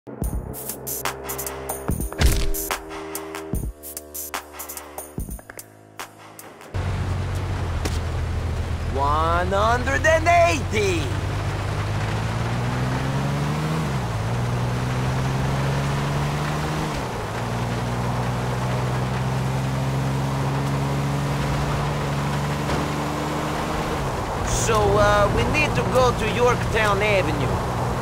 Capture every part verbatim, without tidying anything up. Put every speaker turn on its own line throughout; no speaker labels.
one hundred eighty! So, uh, we need to go to Yorktown Avenue.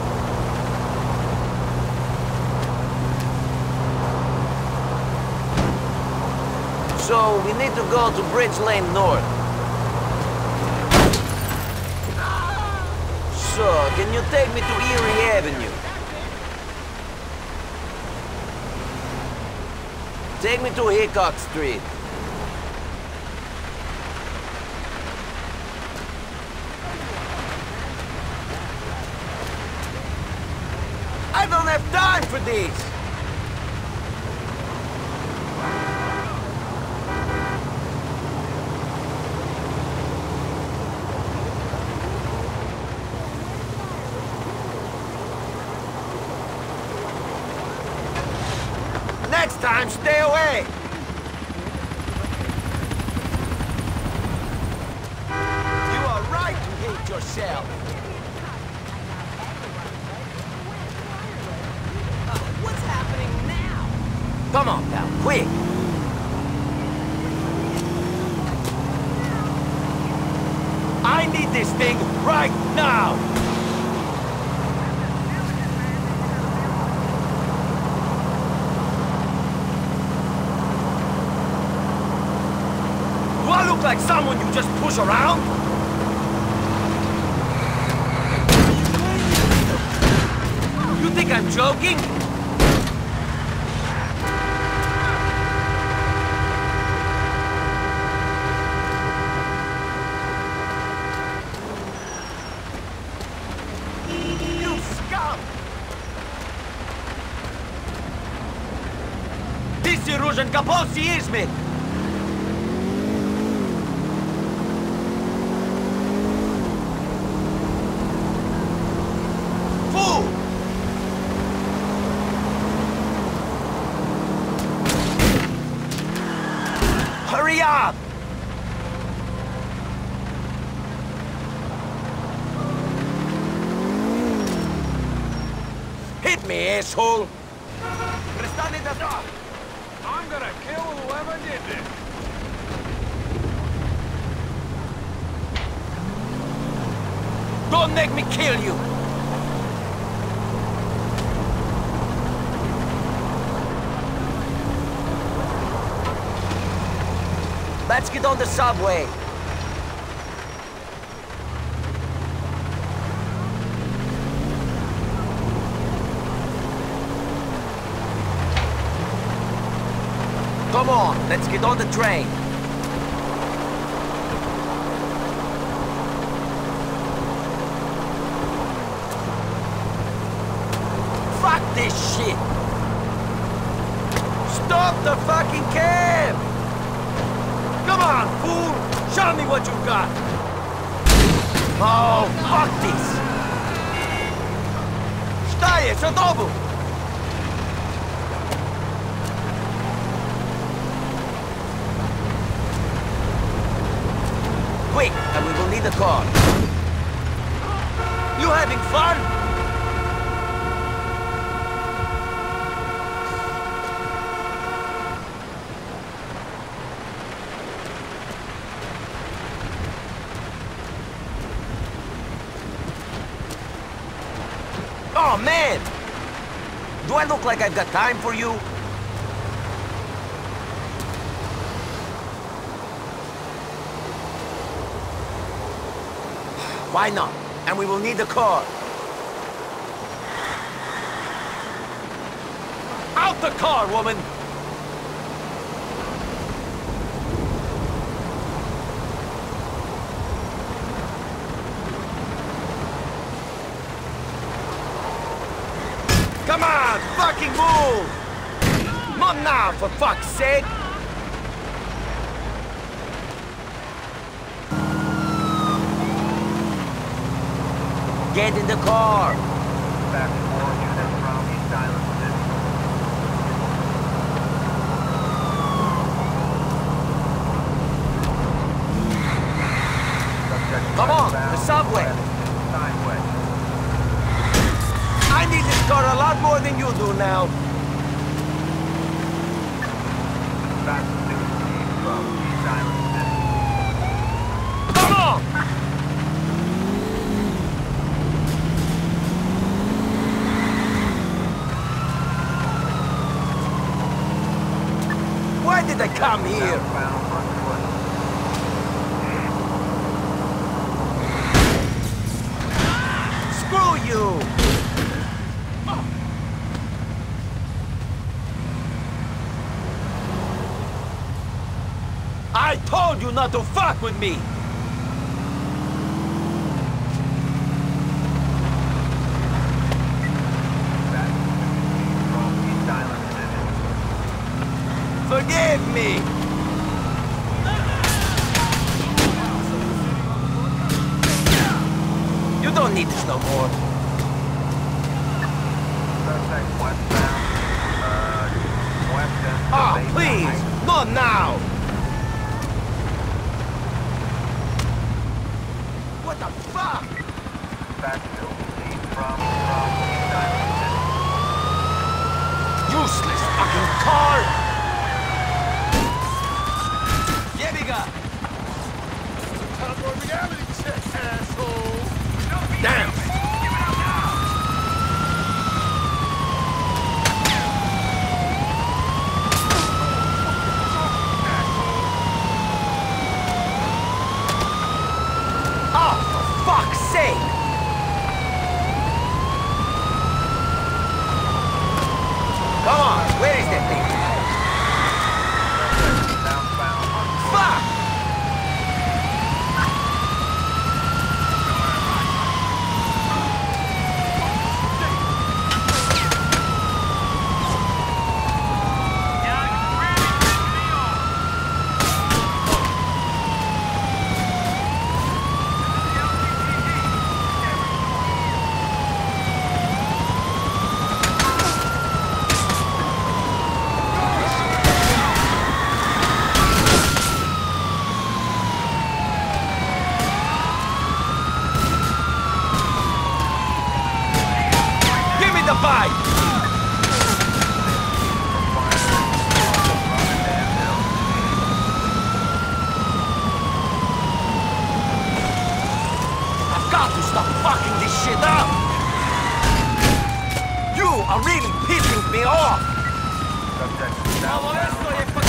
So, we need to go to Bridge Lane North. So, can you take me to Erie Avenue? Take me to Hickok Street. I don't have time for this! Next time, stay away! You are right to hate yourself.
What's happening now?
Come on, pal, quick! I need this thing right now! Do I look like someone you just push around? You think I'm joking? You scum! Ты ружен капот съизми! Fool! Hurry up! Hit me, asshole!
I'm gonna kill whoever did this.
Don't make me kill you! Let's get on the subway. Come on, let's get on the train. Fuck this shit! Stop the fucking cab! Come on, fool! Show me what you got! Oh, fuck this! Встань, Садову! Quick, and we will need a car. You having fun? Oh, man! Do I look like I've got time for you? Why not? And we will need a car. Out the car, woman! Come on, fucking move! Move now, for fuck's sake! Get in the car!
Back four units from East Island.
lot more than you do now.
Back sixteen from East Island City.
Come on! Why did I come here?
Southbound on foot.
Screw you! I told you not to fuck with me!
Back sixteen from East Island City.
Forgive me! You don't need this no more.
Suspect westbound. Uh, west end. to
Oh,
Baytown
please!
Heights.
Not now! What the fuck?
Backfill. Lead from, from East Island City.
Useless fucking car! Jebiga!
Time for a reality check, asshole!
Damn! Oh, for fuck's sake! Come on, where is that thing?
Southbound on foot.
Fuck! Give me the bike! I've got to stop fucking this shit up! You are really pissing me off!
Subject southbound on